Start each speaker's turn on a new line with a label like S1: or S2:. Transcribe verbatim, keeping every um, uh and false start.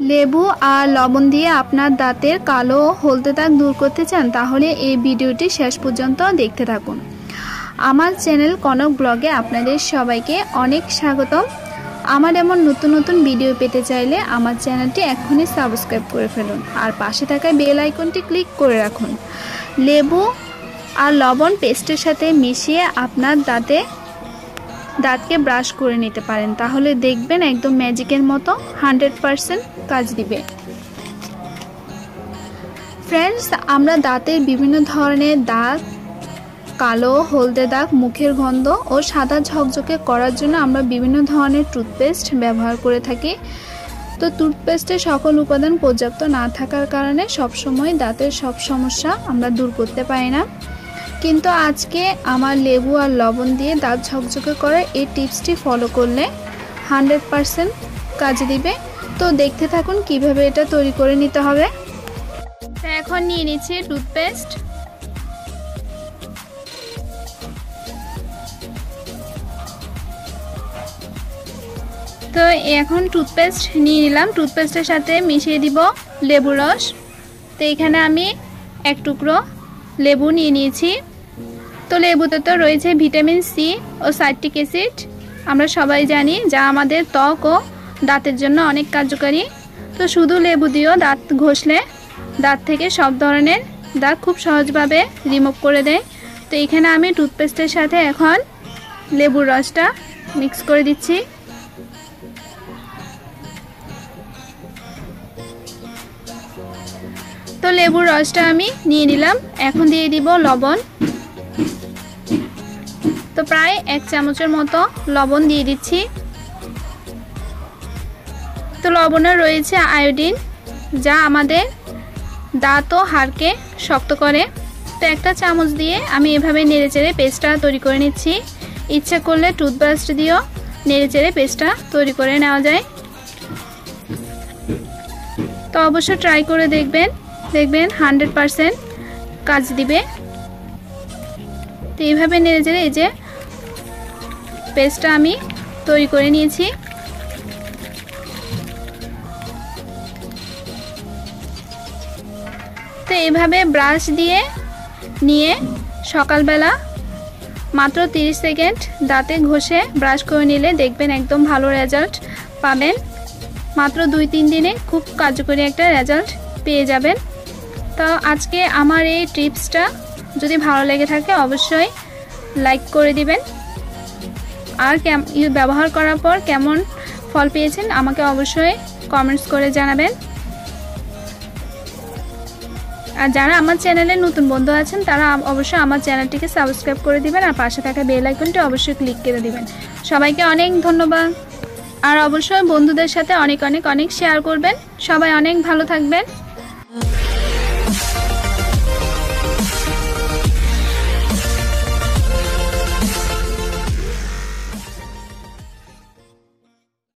S1: লেবু আর লবণ দিয়ে আপনার দাঁতের কালো ও হলদে দাগ দূর করতে চান তাহলে এই ভিডিওটি শেষ পর্যন্ত দেখতে থাকুন। আমার চ্যানেল কনক ব্লগে আপনাদের সবাইকে অনেক স্বাগতম। আমার এমন নতুন নতুন ভিডিও পেতে চাইলে আমার চ্যানেলটি এখনই সাবস্ক্রাইব করে ফেলুন আর পাশে থাকা বেল আইকনটি ক্লিক করে রাখুন। লেবু আর লবণ পেস্টের সাথে মিশিয়ে আপনার দাঁতে দাঁতকে ব্রাশ করে নিতে পারেন, তাহলে দেখবেন একদম ম্যাজিকের মতো হান্ড্রেড পারসেন্ট কাজ দিবে। ফ্রেন্ডস, আমরা দাঁতের বিভিন্ন ধরনের দাগ, কালো হলদে দাগ, মুখের গন্ধ ও সাদা ঝকঝকে করার জন্য আমরা বিভিন্ন ধরনের টুথপেস্ট ব্যবহার করে থাকি। তো টুথপেস্টের সকল উপাদান পর্যাপ্ত না থাকার কারণে সবসময় দাঁতের সব সমস্যা আমরা দূর করতে পারি না, কিন্তু আজকে আমার লেবু আর লবণ দিয়ে দাঁত ঝকঝকে করার এই টিপসটি ফলো করলে হান্ড্রেড পারসেন্ট কাজে দিবে। তো দেখতে থাকুন কিভাবে এটা তৈরি করে নিতে হবে। তো এখন নিয়ে নিচ্ছি টুথপেস্ট। তো এখন টুথপেস্ট নিয়ে নিলাম, টুথপেস্টের সাথে মিশিয়ে দিব লেবু রস। তো এখানে আমি এক টুকরো লেবু নিয়ে নিয়েছি। তো লেবুতে তো রয়েছে ভিটামিন সি ও সাইট্রিক অ্যাসিড, আমরা সবাই জানি, যা আমাদের ত্বক ও দাঁতের জন্য অনেক কার্যকারী। তো শুধু লেবু দিয়েও দাঁত ঘষলে দাঁত থেকে সব ধরনের দাগ খুব সহজভাবে রিমুভ করে দেয়। তো এখানে আমি টুথপেস্টের সাথে এখন লেবুর রসটা মিক্স করে দিচ্ছি। তো লেবুর রসটা আমি নিয়ে নিলাম, এখন দিয়ে দিব লবণ। তো প্রায় এক চামচের মতো লবণ দিয়ে দিচ্ছি। তো লবণে রয়েছে আয়োডিন, যা আমাদের দাঁত ও হাড়কে শক্ত করে। তো একটা চামচ দিয়ে আমি এভাবে নেড়েচেড়ে পেস্টটা তৈরি করে নিচ্ছি। ইচ্ছা করলে টুথব্রাশ দিয়েও নেড়েচেড়ে পেস্টটা তৈরি করে নেওয়া যায়। তো অবশ্যই ট্রাই করে দেখবেন, দেখবেন হান্ড্রেড পারসেন্ট কাজ দিবে। তো এইভাবে নেড়েচেড়ে এই যে পেস্টটা আমি তৈরি করে নিয়েছি। তো এইভাবে ব্রাশ দিয়ে নিয়ে সকালবেলা মাত্র তিরিশ সেকেন্ড দাঁতে ঘষে ব্রাশ করে নিলে দেখবেন একদম ভালো রেজাল্ট পাবেন। মাত্র দুই তিন দিনে খুব কার্যকরী একটা রেজাল্ট পেয়ে যাবেন। তো আজকে আমার এই টিপসটা যদি ভালো লেগে থাকে অবশ্যই লাইক করে দিবেন, আর ব্যবহার করার পর কেমন ফল পেয়েছেন আমাকে অবশ্যই কমেন্টস করে জানাবেন। আর যারা আমার চ্যানেলে নতুন বন্ধু আছেন তারা অবশ্যই আমার চ্যানেলটিকে সাবস্ক্রাইব করে দিবেন আর পাশে থাকা বেল আইকনটি অবশ্যই ক্লিক করে দিবেন। সবাইকে অনেক ধন্যবাদ, আর অবশ্যই বন্ধুদের সাথে অনেক অনেক অনেক শেয়ার করবেন। সবাই অনেক ভালো থাকবেন।